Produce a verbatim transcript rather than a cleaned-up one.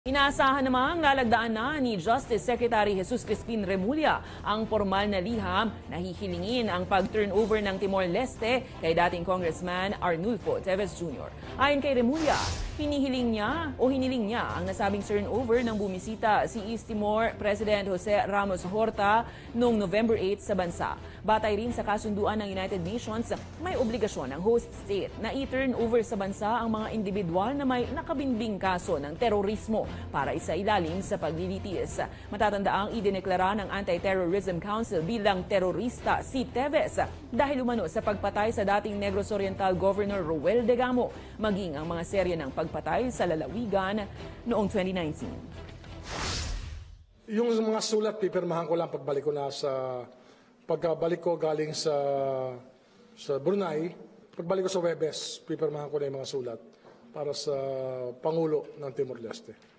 Inaasahan namang lalagdaan na ni Justice Secretary Jesus Crispin Remulla ang formal na liham na hihilingin ang pag-turnover ng Timor-Leste kay dating Congressman Arnulfo Teves Junior Ayon kay Remulla, hinihiling niya o hiniling niya ang nasabing turnover ng bumisita si East Timor President Jose Ramos Horta noong November eight sa bansa. Batay rin sa kasunduan ng United Nations, may obligasyon ng host state na i-turn over sa bansa ang mga individual na may nakabinbing kaso ng terorismo para isailalim sa paglilitis. Matatandaang idineklara ng Anti-Terrorism Council bilang terorista si Teves dahil umano sa pagpatay sa dating Negros Oriental Governor Roel Degamo, maging ang mga serye ng pagpatay sa lalawigan noong twenty nineteen. Yung mga sulat, pipirmahan ko lang pagbalik ko na sa pagkabalik ko galing sa sa Brunei, pagbalik ko sa Webes, pipirmahan ko na yung mga sulat para sa Pangulo ng Timor-Leste.